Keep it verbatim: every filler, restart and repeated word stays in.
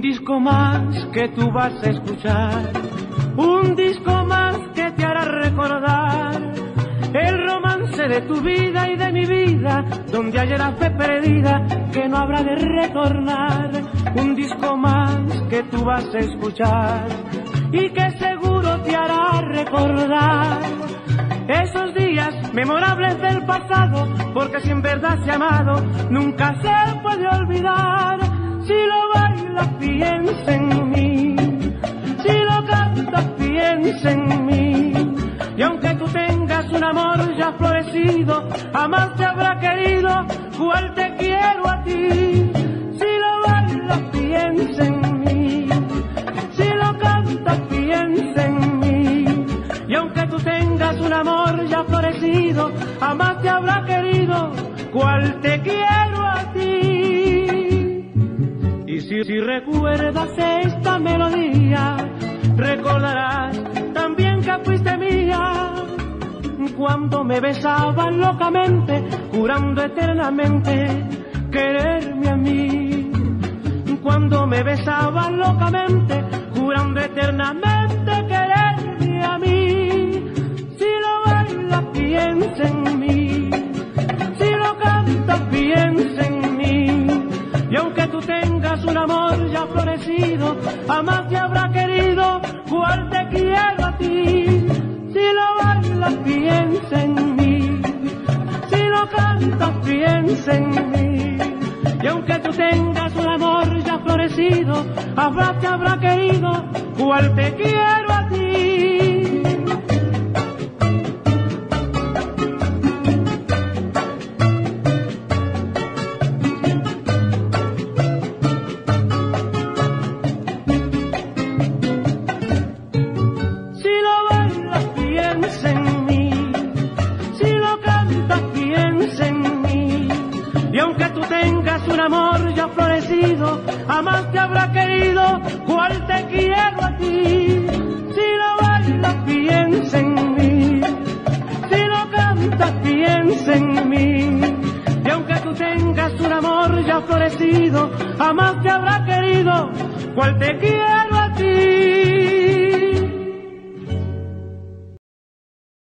disco más que tú vas a escuchar, un disco más que te hará recordar el romance de tu vida y de mi vida, donde ayer la fe perdida que no habrá de retornar. Un disco más que tú vas a escuchar y que seguro te hará recordar esos días memorables del pasado, porque si en verdad se ha amado nunca se puede olvidar. Si lo bailas piensa en mí, si lo cantas piensa en mí, y aunque tú tengas un amor ya florecido, jamás te habrá querido cual te quiero a ti. Si lo bailas piensa en mí, si lo cantas piensa en mí, y aunque tú tengas un amor ya florecido, jamás te habrá querido cual te quiero a ti. Y si, si recuerdas esta melodía, recordarás también que fuiste mía cuando me besabas locamente, jurando eternamente quererme a mí. Cuando me besabas locamente, jurando eternamente quererme a mí. Si lo bailas piensa en mí, si lo cantas piensa en mí, y aunque tú tengas un amor ya florecido, jamás te habrá querido cual te quiero a ti. Si lo bailas piensa en mí, si lo cantas piensa en mí, y aunque tú tengas un amor ya florecido, jamás te habrá querido cual te quiero a ti. Jamás te habrá querido cual te quiero a ti. Si lo bailas piensa en mí, si lo cantas piensa en mí, y aunque tú tengas un amor ya florecido, jamás te habrá querido cual te quiero a ti.